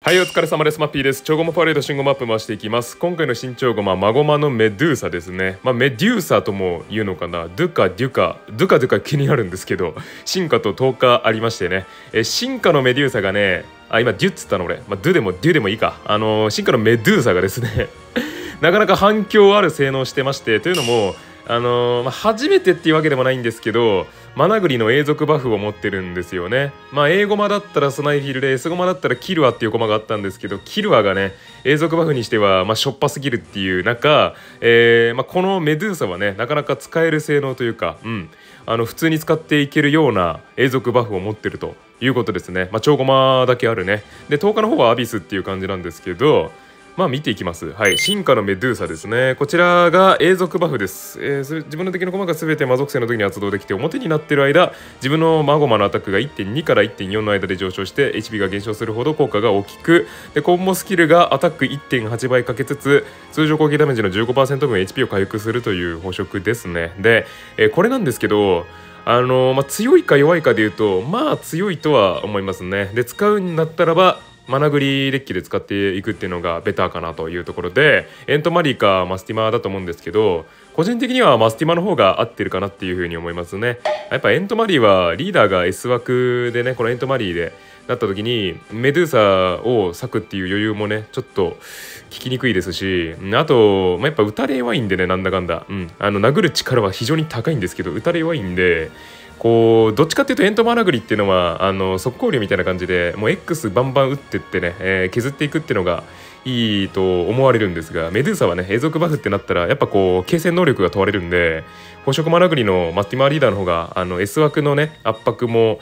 はい、お疲れ様です。マッピーです。超ゴマパレード信号マップ回していきます。今回の新超ゴマ、マゴマのメドゥーサですね。メデューサとも言うのかな。ドゥカ、デュカ、ドゥカドゥカ気になるんですけど、進化と10日ありましてね。進化のメデューサがね、今デュっつったの俺。ドゥでもデュでもいいか。進化のメドゥーサがですね、なかなか反響ある性能をしてまして、というのも、初めてっていうわけでもないんですけど、マナグリの永続バフを持ってるんですよね。Aゴマだったらスナイフィルで S ゴマだったらキルアっていうゴマがあったんですけど、キルアがね永続バフにしてはしょっぱすぎるっていう中、このメドゥーサはねなかなか使える性能というか、普通に使っていけるような永続バフを持ってるということですね。超ゴマだけあるね。で10日の方はアビスっていう感じなんですけど、見ていきます。はい、進化のメドゥーサですね。こちらが永続バフです。自分の敵の駒が全て魔属性の時に発動できて、表になっている間、自分のマゴマのアタックが 1.2 から 1.4 の間で上昇して HP が減少するほど効果が大きく、でコンボスキルがアタック 1.8 倍かけつつ、通常攻撃ダメージの 15% 分 HP を回復するという捕食ですね。で、これなんですけど、強いか弱いかでいうと強いとは思いますね。で使うんだったらばマナグリデッキで使っていくっていうのがベターかなというところで、エントマリーかマスティマだと思うんですけど、個人的にはマスティマの方が合ってるかなっていうふうに思いますね。やっぱエントマリーはリーダーが S 枠でね、このエントマリーでなった時にメドゥーサを割くっていう余裕もねちょっと聞きにくいですし、あと、やっぱ打たれ弱いんでね、なんだかんだ、殴る力は非常に高いんですけど打たれ弱いんで、どっちかっていうとエントマナグリっていうのは速攻竜みたいな感じでもう X バンバン打ってってね、削っていくっていうのがいいと思われるんですが、メドゥーサはね永続バフってなったらやっぱ継戦能力が問われるんで、捕食マナグリのマスティマーリーダーの方がS 枠のね圧迫も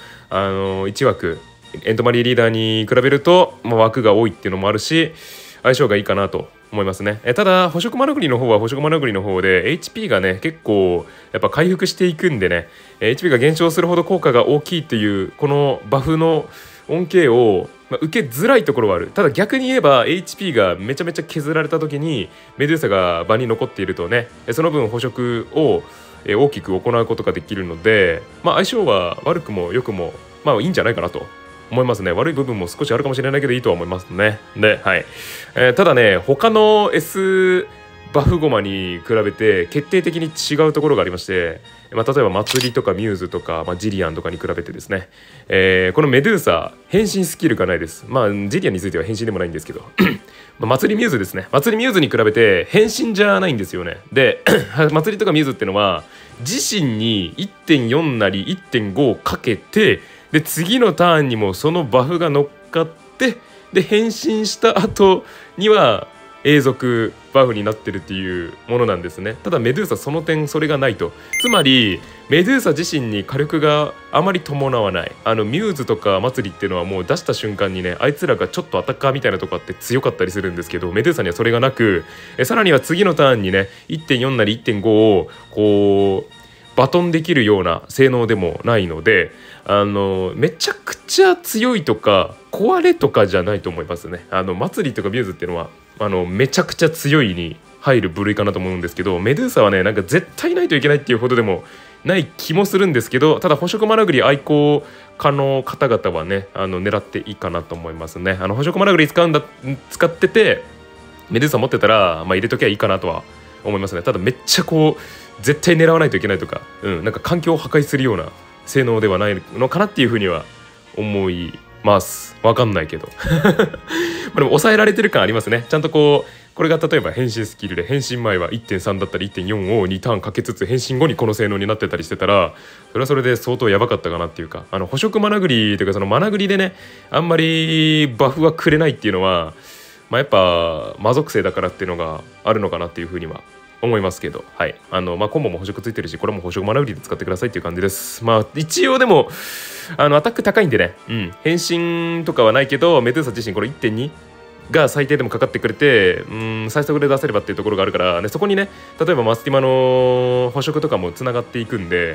1枠エントマリーリーダーに比べると、枠が多いっていうのもあるし相性がいいかなと思いますね。ただ捕食マナグリの方は捕食マナグリの方で HP がね結構やっぱ回復していくんでね、HP が減少するほど効果が大きいっていうこのバフの恩恵を、受けづらいところはある。ただ逆に言えば HP がめちゃめちゃ削られた時にメドゥーサが場に残っているとね、その分捕食を大きく行うことができるので、相性は悪くも良くもいいんじゃないかなと思いますね。悪い部分も少しあるかもしれないけどいいとは思いますね。で、はい。ただね、他の S バフゴマに比べて決定的に違うところがありまして、例えば祭りとかミューズとか、ジリアンとかに比べてですね、このメドゥーサ変身スキルがないです。ジリアンについては変身でもないんですけど祭りミューズですね。祭りミューズに比べて変身じゃないんですよね。で祭りとかミューズっていうのは自身に 1.4 なり 1.5 をかけて、で次のターンにもそのバフが乗っかって、で変身した後には永続バフになってるっていうものなんですね。ただメドゥーサその点それがないと。つまりメドゥーサ自身に火力があまり伴わない。ミューズとか祭りっていうのはもう出した瞬間にね、あいつらがちょっとアタッカーみたいなとこあって強かったりするんですけど、メドゥーサにはそれがなく、さらには次のターンにね 1.4 なり 1.5 をバトンできるような性能でもないので、めちゃくちゃ強いとか壊れとかじゃないと思いますね。祭りとかミューズっていうのはめちゃくちゃ強いに入る部類かなと思うんですけど、メドゥーサはねなんか絶対ないといけないっていうほどでもない気もするんですけど、ただ捕食マナグリ愛好家の方々はね狙っていいかなと思いますね。捕食マナグリ使っててメドゥーサ持ってたら入れときゃいいかなとは思いますね。ただめっちゃ絶対狙わないといけないとか、なんか環境を破壊するような性能ではないのかなっていうふうには思います。わかんないけどでも抑えられてる感ありますね。ちゃんとこれが例えば変身スキルで変身前は 1.3 だったり 1.4 を2ターンかけつつ変身後にこの性能になってたりしてたら、それはそれで相当やばかったかなっていうか、捕食マナグリというかそのマナグリでねあんまりバフはくれないっていうのは、やっぱ魔属性だからっていうのがあるのかなっていうふうには思いますけど、はい。コンボも捕食ついてるし、これも捕食マナグリで使ってくださいっていう感じです。一応でもアタック高いんでね、変身とかはないけどメドゥーサ自身これ 1.2 が最低でもかかってくれて、最速で出せればっていうところがあるから、ね、そこにね例えばマスティマの捕食とかもつながっていくんで、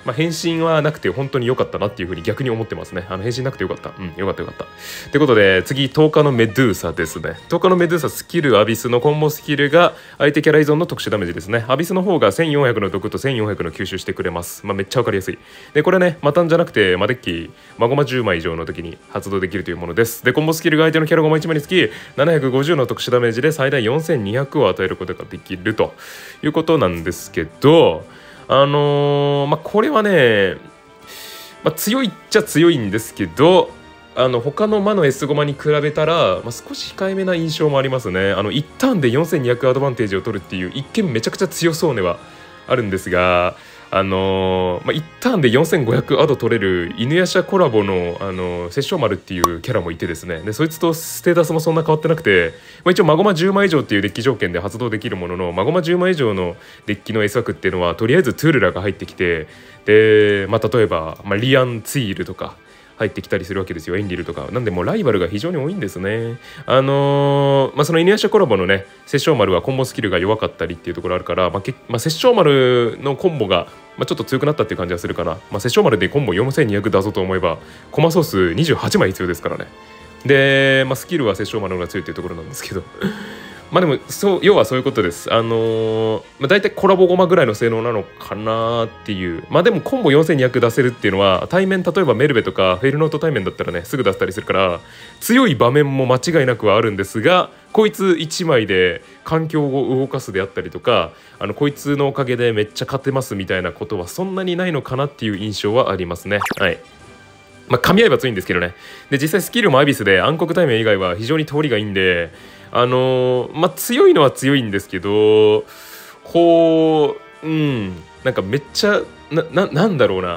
まあ、変身はなくて本当に良かったなっていう風に逆に思ってますね。変身なくて良かった。良かった良かった。ってことで次10日のメドゥーサですね。10日のメドゥーサスキルアビスのコンボスキルが相手キャラ依存の特殊ダメージですね。アビスの方が1400の毒と1400の吸収してくれます。まあ、めっちゃ分かりやすい。でこれねマタンじゃなくてマデッキマゴマ10枚以上の時に発動できるというものです。でコンボスキルが相手のキャラゴマ1枚につき750の特殊ダメージで最大4200を与えることができるということなんですけど、まあ、これはね、まあ、強いっちゃ強いんですけど他の魔の S ゴマに比べたら、まあ、少し控えめな印象もありますね。1ターンで4200アドバンテージを取るっていう一見めちゃくちゃ強そうねはあるんですが、まあ、1ターンで4500アド取れる犬夜叉コラボの殺生丸っていうキャラもいてですね、でそいつとステータスもそんな変わってなくて、まあ、一応マゴマ10枚以上っていうデッキ条件で発動できるものの、マゴマ10枚以上のデッキの S 枠っていうのはとりあえずトゥールラが入ってきて、で、まあ、例えば、まあ、リアン・ツイールとか入ってきたりするわけですよ。エンリルとかなんでもうライバルが非常に多いんですね。まあ、その犬夜叉コラボのね殺生丸はコンボスキルが弱かったりっていうところあるから、まあ殺生丸のコンボが、まあ、ちょっと強くなったっていう感じはするかな。まあ、殺生丸でコンボ4200出そうと思えばコマソース28枚必要ですからね。で、まあ、スキルは殺生丸の方が強いっていうところなんですけどまあでも要はそういうことです。まあ、大体コラボゴマぐらいの性能なのかなっていう。まあでもコンボ4200出せるっていうのは対面、例えばメルベとかフェルノート対面だったらねすぐ出せたりするから強い場面も間違いなくはあるんですが、こいつ1枚で環境を動かすであったりとかこいつのおかげでめっちゃ勝てますみたいなことはそんなにないのかなっていう印象はありますね。はい。まあ噛み合えば強いんですけどね。で実際スキルもアビスで暗黒対面以外は非常に通りがいいんでまあ強いのは強いんですけど、こうなんかめっちゃなんだろうな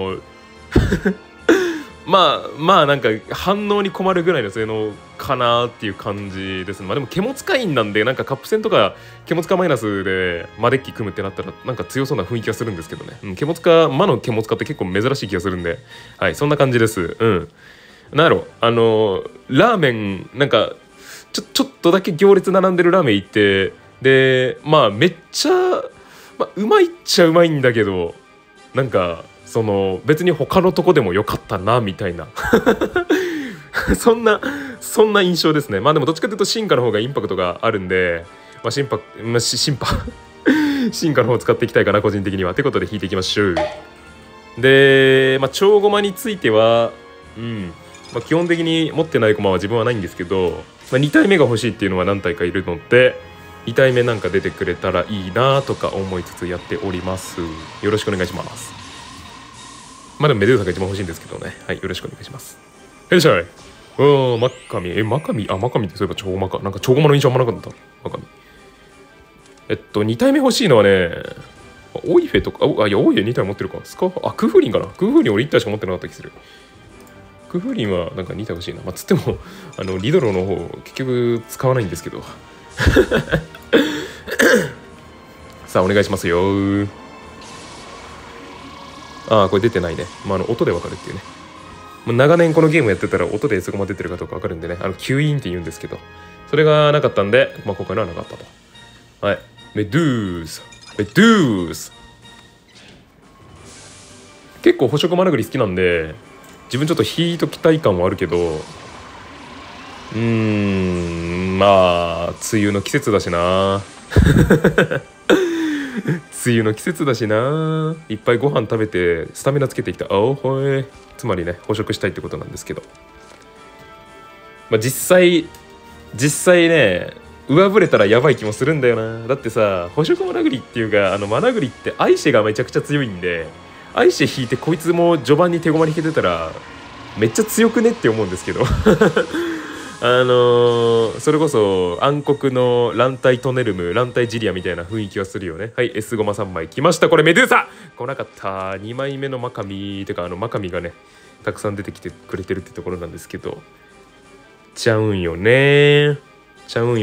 まあなんか反応に困るぐらいの性能かなっていう感じですね。まあでもケモツカインなんでなんかカップ戦とかケモツカマイナスでマデッキ組むってなったらなんか強そうな雰囲気がするんですけどね。ケモツカ魔のケモツカって結構珍しい気がするんで、はいそんな感じです。なんやろラーメンなんかちょっとだけ行列並んでるラーメン行ってでまあめっちゃ、まあ、うまいっちゃうまいんだけどなんかその別に他のとこでもよかったなみたいなそんな印象ですね。まあでもどっちかというと進化の方がインパクトがあるんで、まあ、進化の方を使っていきたいかな個人的には。ということで引いていきましょう。で、まあ、超ゴマについてはまあ、基本的に持ってない駒は自分はないんですけど、まあ、2体目が欲しいっていうのは何体かいるので2体目なんか出てくれたらいいなとか思いつつやっております。よろしくお願いします。まあでもメデューサが一番欲しいんですけどね。はい、よろしくお願いします。よいしょい。マカミマカミってそういえば超マカなんか超ゴマの印象あんまなかった。マカミ2体目欲しいのはねオイフェとかいやオイフェ2体持ってるかクフリンかな。クフリン俺1体しか持ってなかった気する。クフリンはなんか2体欲しいな。まあ、つってもリドロの方結局使わないんですけどさあお願いしますよ。これ出てないね。まあ、音でわかるっていうね。長年このゲームやってたら音でそこまで出てるかどうかわかるんでね吸引って言うんですけどそれがなかったんで、まあ、今回のはなかったと。はいメドゥース結構捕食マナグリ好きなんで自分ちょっと引いときたい感はあるけどまあ梅雨の季節だしな梅雨の季節だしないっぱいご飯食べてスタミナつけてきたつまりね捕食したいってことなんですけど、まあ、実際ね上振れたらやばい気もするんだよな。だってさ捕食マナグリっていうかマナグリってアイシェがめちゃくちゃ強いんでアイシェ引いてこいつも序盤に手駒に引けてたらめっちゃ強くねって思うんですけどそれこそ暗黒の乱体トネルム乱体ジリアみたいな雰囲気はするよね。はい S ゴマ3枚来ました。これメドゥーサ来なかった。2枚目のマカミてかマカミがねたくさん出てきてくれてるってところなんですけどちゃうんよねちょ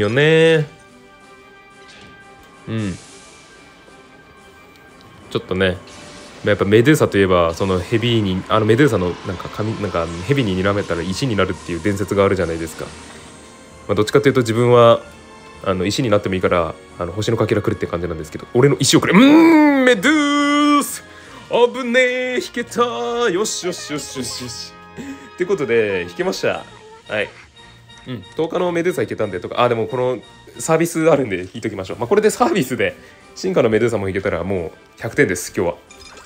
っとねやっぱメドゥーサといえばそのヘビーにメドゥーサのなんかヘビーに睨めたら石になるっていう伝説があるじゃないですか。まあ、どっちかというと自分は石になってもいいから星のかけらくれって感じなんですけど俺の石をくれメドゥース危ねえ、引けたー。よしよしよしよしよし。ってことで、引けました。はい。10日のメドゥーサ引けたんでとか、でもこのサービスあるんで引いときましょう。これでサービスで進化のメドゥーサも引けたらもう100点です、今日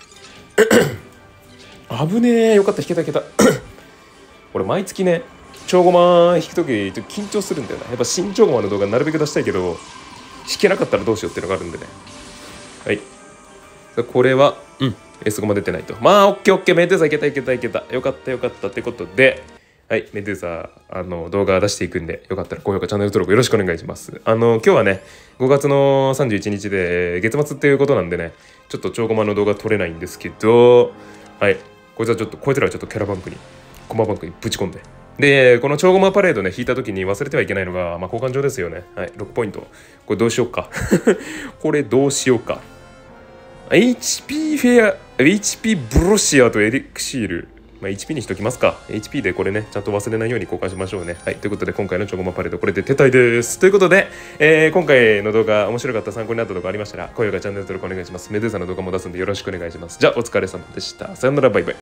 は。危ねえ、よかった、引けた引けた。俺、毎月ね、超ゴマ引くとき緊張するんだよな。やっぱ新超ゴマの動画なるべく出したいけど、引けなかったらどうしようっていうのがあるんでね。はい。これは、S ゴマ出てないと。オッケーオッケー、メドゥーサいけたいけたいけた。よかったよかったってことで、はい、メドゥーサ、動画出していくんで、よかったら高評価、チャンネル登録よろしくお願いします。今日はね、5月の31日で、月末っていうことなんでね、ちょっと超ゴマの動画撮れないんですけど、はい、こいつらはちょっとキャラバンクに、コマバンクにぶち込んで。で、この超ゴマパレードね、引いた時に忘れてはいけないのが、交換場ですよね。はい、6ポイント。これどうしようか。これどうしようか。HP フェア、HP ブロシアとエリクシール。HP にしときますか。HP でこれね、ちゃんと忘れないように交換しましょうね。はい。ということで、今回のチョコマパレード、これで撤退です。ということで、今回の動画、面白かった、参考になった動画ありましたら、高評価、チャンネル登録お願いします。メドゥーサの動画も出すんでよろしくお願いします。じゃあ、お疲れ様でした。さよなら、バイバイ。